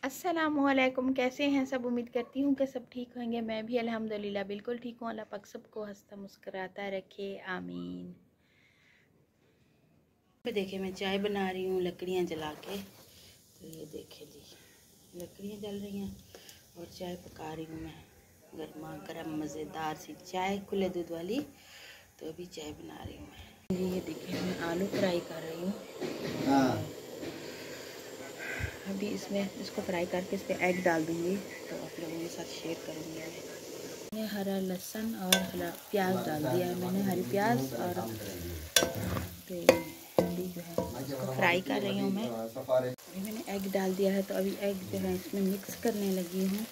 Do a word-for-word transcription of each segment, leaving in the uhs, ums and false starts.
अस्सलामुअलैकुम। कैसे हैं सब? उम्मीद करती हूँ कि सब ठीक होंगे। मैं भी अल्हम्दुलिल्लाह बिल्कुल ठीक हूँ। अल्लाह पाक सबको हंसता मुस्कुराता रखे, आमीन। देखिए मैं चाय बना रही हूँ लकड़ियाँ जला के। तो ये देखिए जी लकड़ियाँ जल रही हैं और चाय पका रही हूँ मैं, गर्मा गर्म मज़ेदार सी चाय, खुले दूध वाली। तो अभी चाय बना रही हूँ मैं। ये देखिए मैं आलू फ्राई कर रही हूँ। अभी इसमें इसको फ्राई करके इस पर एग डाल दूँगी, तो आप लोगों के साथ शेयर करूँगी मैं। ये हरा लहसुन और हरा प्याज डाल दिया है मैंने, हरी प्याज। और तो अभी जो है इसको फ्राई कर रही हूँ मैं। अभी मैंने एग डाल दिया है, तो अभी एग जो है इसमें मिक्स करने लगी हूँ।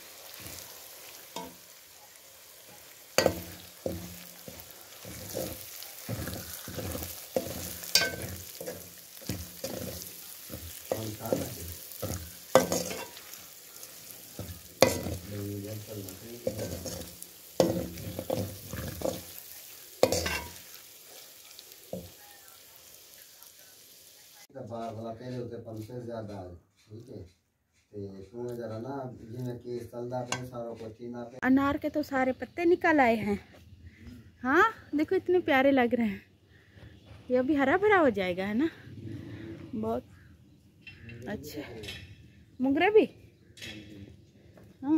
अनार के तो सारे पत्ते निकल आए हैं। हाँ देखो इतने प्यारे लग रहे हैं। ये अभी हरा भरा हो जाएगा, है ना? बहुत अच्छा। मुंगरे भी, हाँ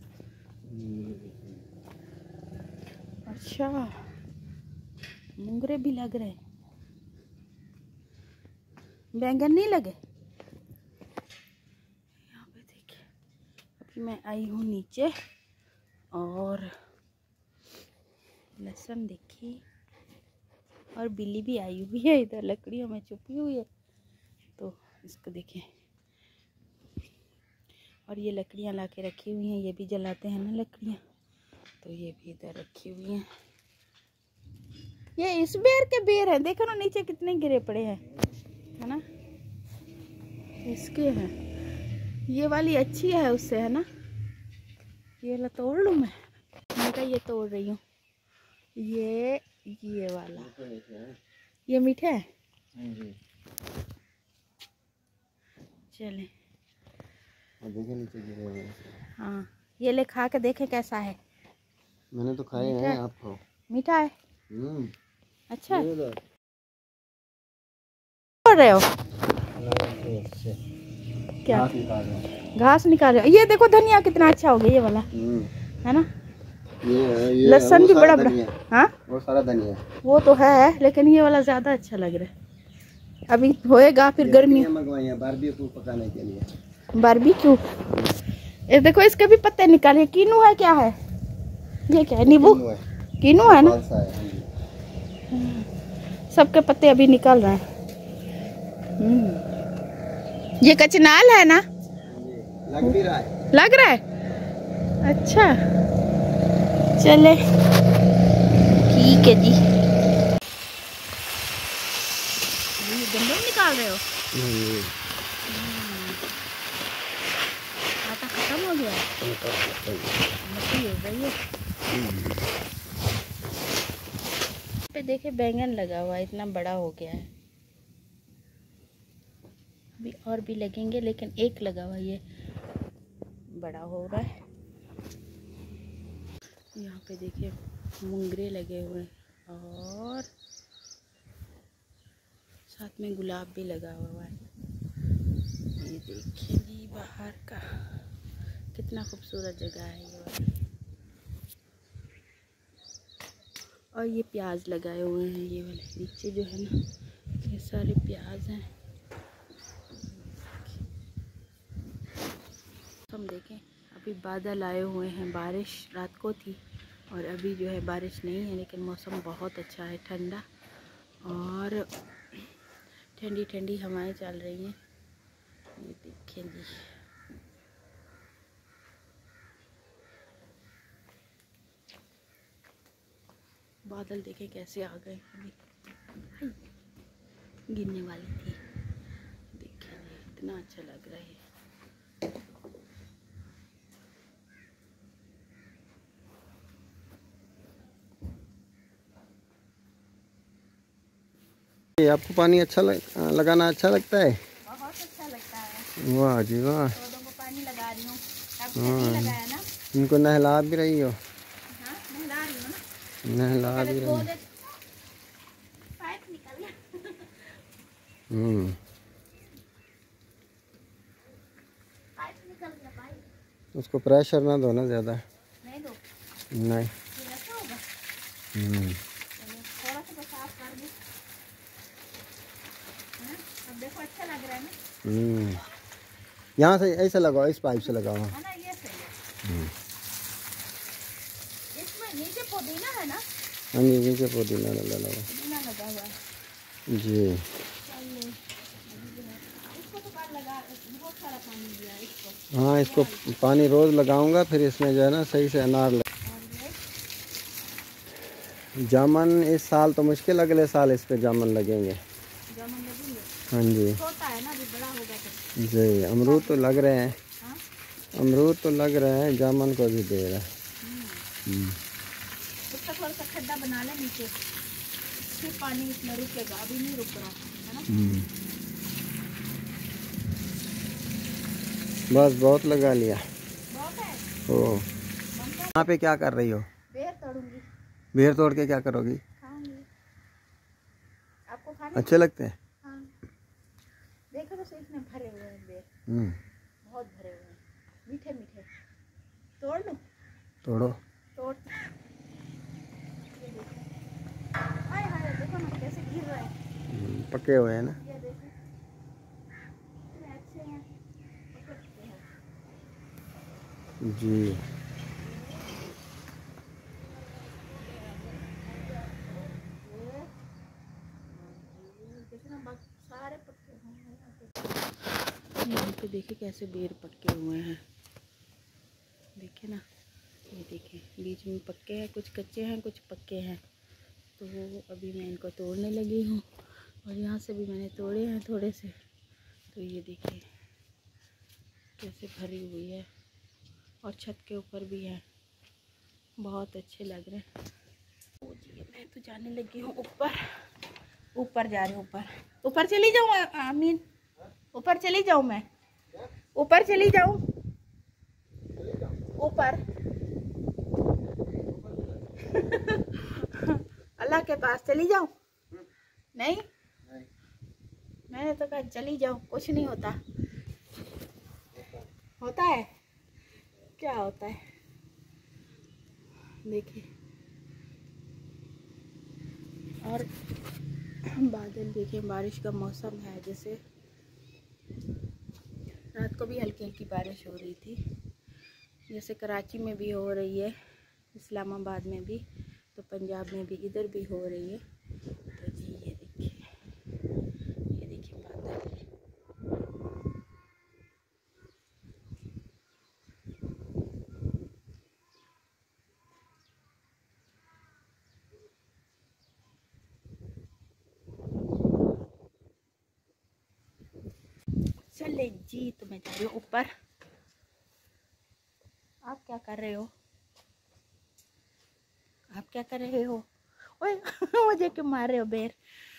अच्छा, मुंगरे भी लग रहे। बैंगन नहीं लगे यहाँ पे। देखिए अभी मैं आई हूँ नीचे और लहसुन देखिए, और बिल्ली भी आई हुई है इधर लकड़ियों में छुपी हुई है। तो इसको देखिए, और ये लकड़ियाँ ला के रखी हुई हैं, ये भी जलाते हैं ना लकड़ियाँ, तो ये भी इधर रखी हुई हैं। ये इस बेर के बेर हैं, देखो ना नीचे कितने गिरे पड़े हैं, है ना? इसके हैं, ये वाली अच्छी है उससे, है ना? ये वाला तोड़ लूँ मैं? मैं का ये तोड़ रही हूँ। ये ये वाला ये मीठा है। चले हाँ, ये ले खा के देखे कैसा है। मैंने तो खाए हैं, आप खाओ। मीठा है। हम्म अच्छा है। कर रहे हो क्या? घास निकाल रहे हो? ये देखो धनिया कितना अच्छा हो गया, ये वाला, है ना? ये, ये लहसुन भी बड़ा बड़ा। हाँ वो सारा धनिया वो तो है, लेकिन ये वाला ज्यादा अच्छा लग रहा है। अभी होएगा फिर गर्मी बारबेक्यू पकाने के लिए। बारबेक्यू। ये देखो इसके भी पत्ते निकाले। कीनू है क्या है? ये क्या है? नींबू कीनू है ना? सबके पत्ते अभी निकल रहे हैं। ये कचनाल है ना? लग भी रहा है। लग रहा है। अच्छा चले ठीक है जी। गंदम निकाल रहे हो? आटा खत्म हो गया है, मट्टी हो गई है। पे देखे बैंगन लगा हुआ है, इतना बड़ा हो गया है। अभी और भी लगेंगे, लेकिन एक लगा हुआ ये बड़ा हो रहा है। यहाँ पे देखिए मुंगरे लगे हुए हैं और साथ में गुलाब भी लगा हुआ है। ये देखिए जी बाहर का कितना खूबसूरत जगह है ये वाली। और ये प्याज लगाए हुए हैं, ये वाले नीचे जो है ना, ये सारे प्याज हैं। हम देखें अभी बादल आए हुए हैं, बारिश रात को थी और अभी जो है बारिश नहीं है, लेकिन मौसम बहुत अच्छा है, ठंडा, और ठंडी ठंडी हवाएं चल रही हैं। ये देखें जी बादल देखें कैसे आ गए, अभी गिरने वाली थी। देखें इतना अच्छा लग रहा है। आपको पानी अच्छा लग, लगाना अच्छा लगता है? बहुत अच्छा लगता है। वाह जी वाह। पौधों को पानी लगा लगा रही हूँ। आपको नहीं लगाया ना? इनको नहला भी रही हो? हाँ, नहला रही हूँ ना। नहला भी रही हो। पाइप निकल गया। हम्म पाइप निकल गया पाइप। उसको प्रेशर ना दो ना ज़्यादा। नहीं दो। नहीं। ये ऐसा होगा। हम्म थोड़ा सा बस साफ कर दूँ। अब देखो अच्छा लग रहा है ना। हम्म यहाँ से ऐसे लगाओ, इस पाइप से लगाओ। है ना, ये सही है। इसमें नीचे पुदीना है ना? हाँ जी, नीचे पुदीना लगा लगा पुदीना लगा हुआ है जी। इसको तो कल लगा, बहुत सारा पानी दिया इसको। हाँ, इसको पानी रोज़ लगाऊंगा, फिर इसमें जो है ना सही से अनार लग... जामुन इस साल तो मुश्किल, अगले साल इस पे जामुन लगेंगे। जामुन लगेंगे? हाँ जी। छोटा है ना, अभी बड़ा होगा तो। जी, अमरूद तो लग रहे हैं। हाँ? अमरूद तो लग रहे हैं, जामुन को भी दे रहा है। हम्म। उसका थोड़ा सा खड्डा बना ले नीचे, फिर पानी इसमें रुकेगा, अभी नहीं रुक रहा है ना। बस बहुत लगा लिया। बहुत है। ओ, यहाँ पे क्या कर रही हो? बेर तोड़ूंगी। बेर तोड़ के क्या करोगी? खाऊंगी। आपको खाने अच्छे लगते हैं? हाँ। देखो तो इसमें भरे हुए हैं बेर, हम्म बहुत भरे हुए हैं, मीठे मीठे। तोड़ लूं? तोड़ो। तोड़। हाय हाय, देखो ना कैसे गिर रहा है। पके हुए हैं ना? ये देखो, अच्छे हैं, पकड़ते हैं जी। सारे पक्के हैं। यहाँ पे देखिए कैसे बेर पक्के हुए हैं, देखिए ना, ये देखिए बीच में पक्के हैं, कुछ कच्चे हैं, कुछ पक्के हैं। तो अभी मैं इनको तोड़ने लगी हूँ, और यहाँ से भी मैंने तोड़े हैं थोड़े से। तो ये देखिए कैसे भरी हुई है, और छत के ऊपर भी है, बहुत अच्छे लग रहे हैं। ओ जी, मैं तो जाने लगी हूँ ऊपर, ऊपर जा रही हूँ, ऊपर ऊपर चली जाऊँ आमीन, ऊपर चली जाऊँ, मैं ऊपर चली जाऊँ, ऊपर अल्लाह के पास चली जाऊँ? नहीं, मैंने तो कहा चली जाऊँ, कुछ नहीं होता। होता है क्या? होता है, देखिए। और बादल देखिए, बारिश का मौसम है, जैसे रात को भी हल्की हल्की बारिश हो रही थी, जैसे कराची में भी हो रही है, इस्लामाबाद में भी, तो पंजाब में भी, इधर भी हो रही है। तो जी ये देखिए, ये देखिए बादल। चले जी, तो मैं जा रही हूँ ऊपर। आप क्या कर रहे हो? आप क्या कर रहे हो? ओए मुझे क्यों मार रहे हो बेर?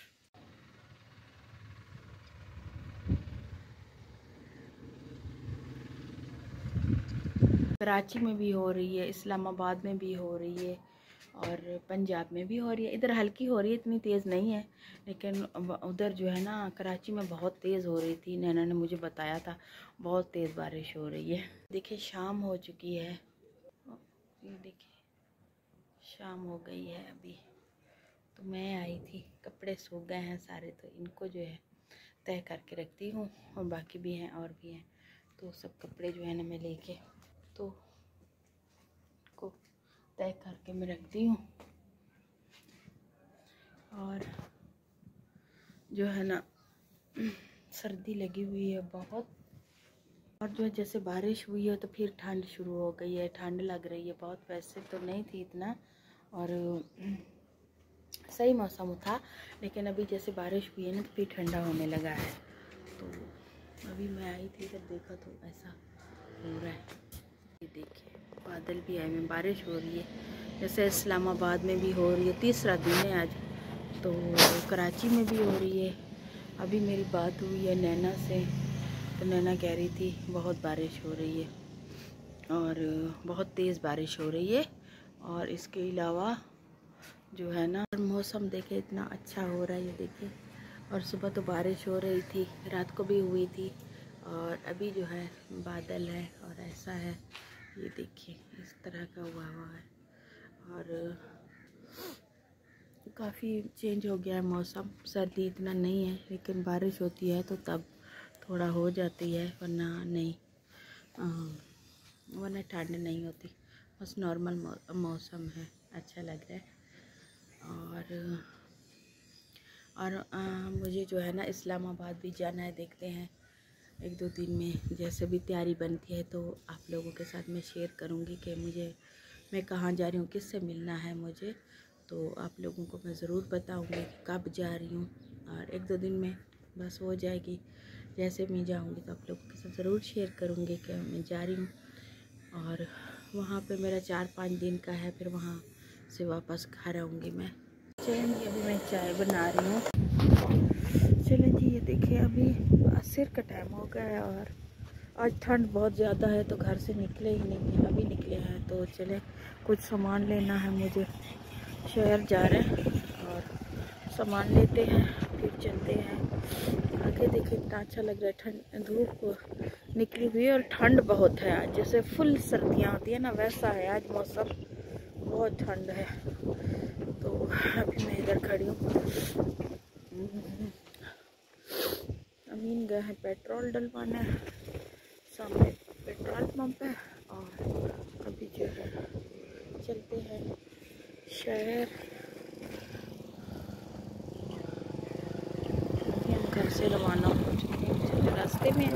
कराची में भी हो रही है, इस्लामाबाद में भी हो रही है, और पंजाब में भी हो रही है। इधर हल्की हो रही है, इतनी तेज़ नहीं है, लेकिन उधर जो है ना, कराची में बहुत तेज़ हो रही थी। नैना ने मुझे बताया था, बहुत तेज़ बारिश हो रही है। देखिए शाम हो चुकी है, ये देखिए शाम हो गई है अभी। तो मैं आई थी, कपड़े सूख गए हैं सारे, तो इनको जो है तय करके रखती हूँ, और बाकी भी हैं और भी हैं, तो सब कपड़े जो है ना मैं लेके तो को तय करके मैं रखती हूँ। और जो है ना सर्दी लगी हुई है बहुत, और जो है जैसे बारिश हुई है तो फिर ठंड शुरू हो गई है, ठंड लग रही है बहुत। वैसे तो नहीं थी इतना, और सही मौसम था, लेकिन अभी जैसे बारिश हुई है ना तो फिर ठंडा होने लगा है। तो अभी मैं आई थी तब देखा तो ऐसा हो रहा है। ये देखिए बादल भी आए में, बारिश हो रही है, जैसे इस्लामाबाद में भी हो रही है। तीसरा दिन है आज, तो कराची में भी हो रही है। अभी मेरी बात हुई है नैना से, तो नैना कह रही थी बहुत बारिश हो रही है और बहुत तेज़ बारिश हो रही है। और इसके अलावा जो है ना मौसम देखे इतना अच्छा हो रहा है, ये देखिए। और सुबह तो बारिश हो रही थी, रात को भी हुई थी, और अभी जो है बादल है और ऐसा है, ये देखिए इस तरह का हुआ हुआ है। और काफ़ी चेंज हो गया है मौसम, सर्दी इतना नहीं है, लेकिन बारिश होती है तो तब थोड़ा हो जाती है, वरना नहीं, वरना ठंड नहीं होती। बस नॉर्मल मौसम है, अच्छा लग रहा है। और और आ, मुझे जो है ना इस्लामाबाद भी जाना है, देखते हैं एक दो दिन में जैसे भी तैयारी बनती है तो आप लोगों के साथ मैं शेयर करूँगी कि मुझे मैं कहाँ जा रही हूँ, किससे मिलना है मुझे। तो आप लोगों को मैं ज़रूर बताऊँगी कि कब जा रही हूँ, और एक दो दिन में बस हो जाएगी। जैसे मैं जाऊँगी तो आप लोगों के साथ ज़रूर शेयर करूँगी कि मैं जा रही हूँ। और वहाँ पे मेरा चार पाँच दिन का है, फिर वहाँ से वापस घर आऊँगी मैं। चलिए अभी मैं चाय बना रही हूँ। चलिए जी, ये देखिए अभी असर का टाइम हो गया है और आज ठंड बहुत ज़्यादा है तो घर से निकले ही नहीं हैं, अभी निकले हैं। तो चले कुछ सामान लेना है मुझे, शहर जा रहे हैं और सामान लेते हैं फिर चलते हैं आगे। देखिए इतना अच्छा लग रहा है, ठंड धूप निकली हुई है और ठंड बहुत है आज, जैसे फुल सर्दियाँ होती है ना वैसा है आज मौसम, बहुत ठंड है। तो अभी मैं इधर खड़ी हूँ, अमीन गए हैं पेट्रोल डलवाने, सामने पेट्रोल पंप है। और अभी जो है चलते हैं शहर, हम घर से रवाना हो चुके हैं, रास्ते में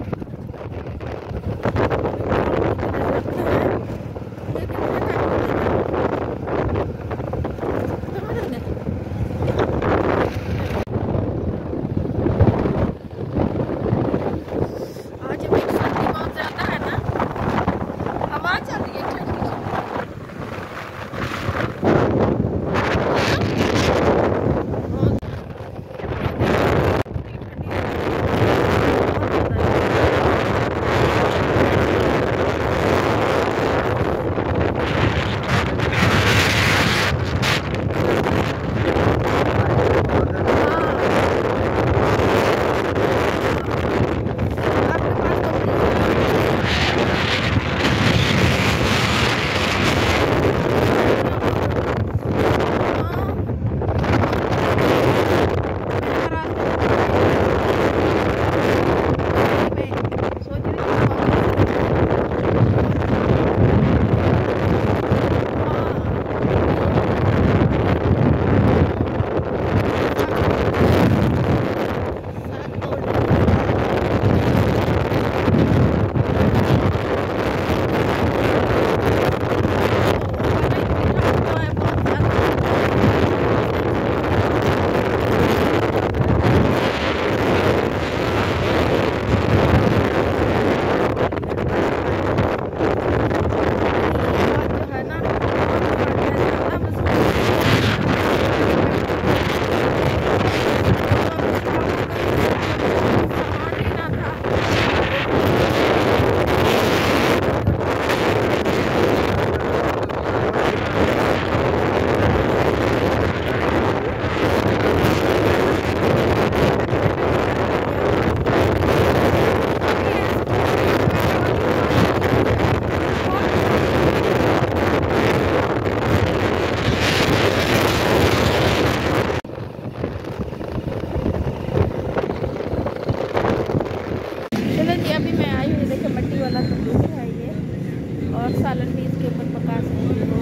और सालन भी इसके ऊपर पका सकते हो,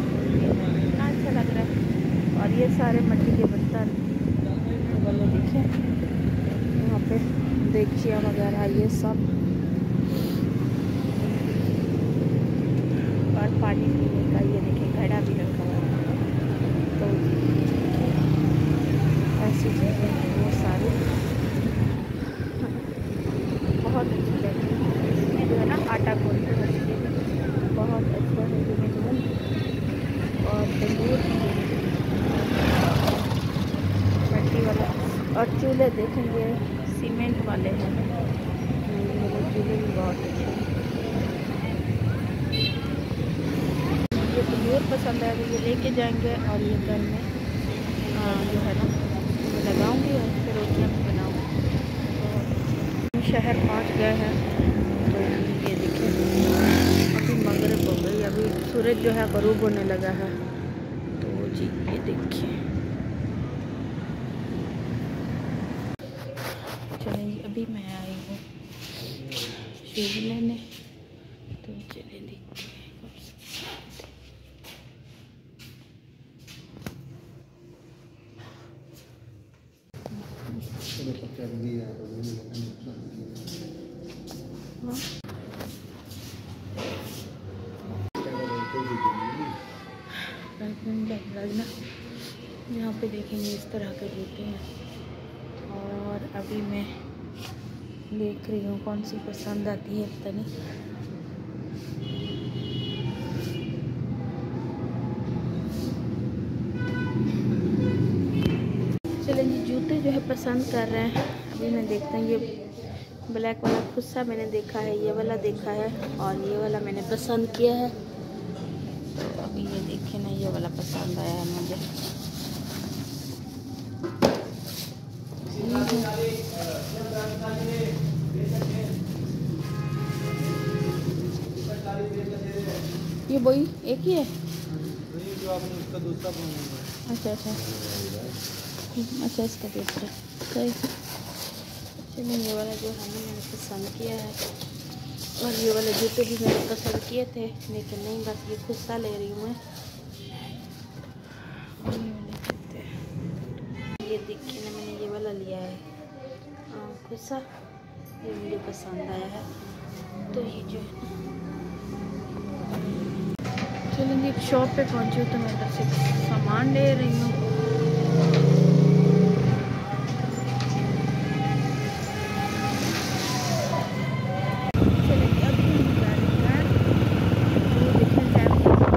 इतना अच्छा लग रहा है। और ये सारे मिट्टी के बर्तन वाले देखिए, यहाँ पे देगचियाँ वगैरह ये सब, और पानी पीने का ये देखिए घड़ा भी रखा हुआ है। तो ऐसी चीज़ें हैं वो सारी, बहुत अच्छी लगती है। इसमें जो है ना आटा घोल के रखते हैं, बहुत अच्छा है जो मैं दूँ। और तंदूर मिट्टी वाला, और चूल्हे देखेंगे सीमेंट वाले हैं। ये भी बहुत अच्छे हैं। ये तो बहुत पसंद है, ये लेके जाएंगे और ये घर में आ, जो है ना मैं लगाऊंगी और फिर रोटियाँ भी बनाऊंगी। तो शहर पहुंच गए हैं। तो ये देखिए अभी मगरिब हो गई, अभी सूरज जो है गरूब होने लगा है। तो जी ये देखिए, चलें अभी मैं आई हूँ शूज़ लेने, तो चलें देखते हैं। ना यहाँ पे देखेंगे इस तरह के जूते हैं। और अभी मैं देख रही हूँ कौन सी पसंद आती है, पता नहीं। चलें जी, जूते जो है पसंद कर रहे हैं। अभी मैं देखते हैं, ये ब्लैक वाला खुद सा मैंने देखा है, ये वाला देखा है और ये वाला मैंने पसंद किया है। तो अभी ये देखें ना, ये वाला पसंद आया है मुझे। ये वही एक ही है जो आपने उसका दूसरा बनाया। अच्छा अच्छा अच्छा, इसका दूसरा सही। चलिए ये वाला जो है ना मैंने पसंद किया है, और ये वाले जूते भी मैंने पसंद किए थे, लेकिन नहीं, बस ये खुद सा ले रही हूँ मैं। ये देखिए ना, मैंने ये वाला लिया है खुद सा, ये मुझे पसंद आया है। तो ये जो है चलेंगे एक शॉप पे पहुंची हूँ, तो मैं इधर से सामान ले रही हूँ। चलेंगे अभी हम जा रहे हैं, देखिए टाइम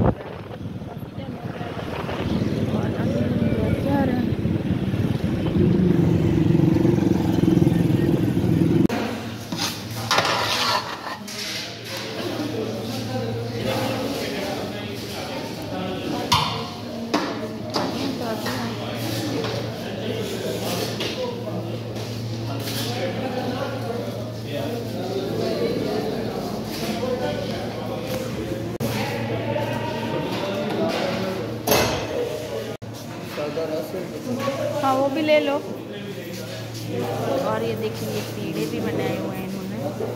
और अभी हम लोग जा रहे हैं। हाँ वो भी ले लो। और ये देखिए, ये पेड़े भी बनाए हुए हैं इन्होंने,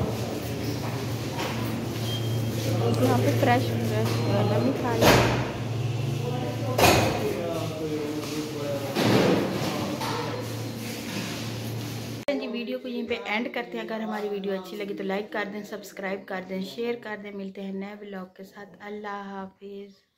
यहाँ पे फ्रेश फ्रेश वाला भी खा लिया। जी वीडियो को यहीं पे एंड करते हैं। अगर हमारी वीडियो अच्छी लगी तो लाइक कर दें, सब्सक्राइब कर दें, शेयर कर दें। मिलते हैं नए ब्लॉग के साथ। अल्लाह हाफिज़।